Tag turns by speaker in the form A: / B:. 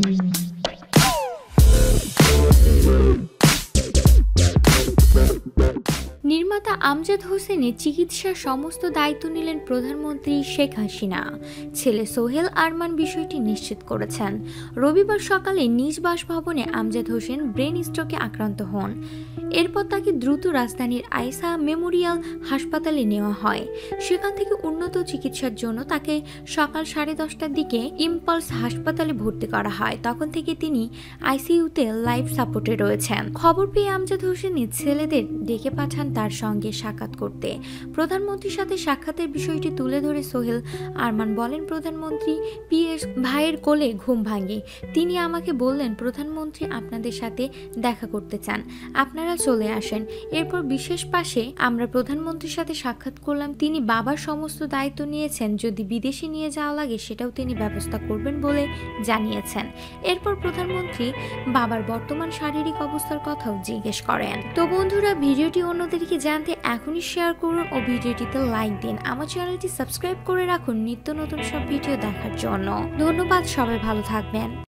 A: নির্মাতা আমজাদ হোসেনের চিকিৎসার সমস্ত দায়িত্ব নিলেন প্রধানমন্ত্রী শেখ হাসিনা। ছেলে সোহেল আরমান বিষয়টি নিশ্চিত করেছেন। রবিবার সকালে নিজ বাসভবনে আমজাদ হোসেন ব্রেন স্ট্রোকে আক্রান্ত হন। এরপর তাকে দ্রুত রাজধানীর আইসা মেমোরিয়াল হাসপাতালে নেওয়া হয়। সেখান থেকে উন্নত চিকিৎসার জন্য তাকে সকাল 10:30টার দিকে ইম্পালস হাসপাতালে ভর্তি করা হয়। তখন থেকে তিনি আইসিইউতে লাইফ সাপোর্টে রয়েছেন। খবর পেয়ে আমজাদ হোসেনের ছেলেদের ডেকে পাঠান তার সঙ্গে সাক্ষাৎ করতে। প্রধানমন্ত্রীর সাথে সাক্ষাতের বিষয়টি তুলে ধরে সোহেল আরমান বলেন, প্রধানমন্ত্রী পিএস ভাইয়ের কোলে ঘুম ভাঙে। তিনি আমাকে বললেন, প্রধানমন্ত্রী আপনাদের সাথে দেখা করতে চান, আপনারা চলে আসেন। এরপর বিশেষ পাশে আমরা প্রধানমন্ত্রীর সাথে সাক্ষাৎ করলাম। তিনি বাবার সমস্ত দায়িত্ব নিয়েছেন, যদি বিদেশে নিয়ে যাওয়া লাগে সেটাও তিনি ব্যবস্থা করবেন বলে জানিয়েছেন। এরপর প্রধানমন্ত্রী বাবার বর্তমান শারীরিক অবস্থার কথাও জিজ্ঞেস করেন। তো বন্ধুরা, ভিডিওটি অন্যদেরকে জানতে এখনই শেয়ার করুন ও ভিডিওটিতে লাইক দিন। আমার চ্যানেলটি সাবস্ক্রাইব করে রাখুন নিত্য নতুন সব ভিডিও দেখার জন্য। ধন্যবাদ, সবাই ভালো থাকবেন।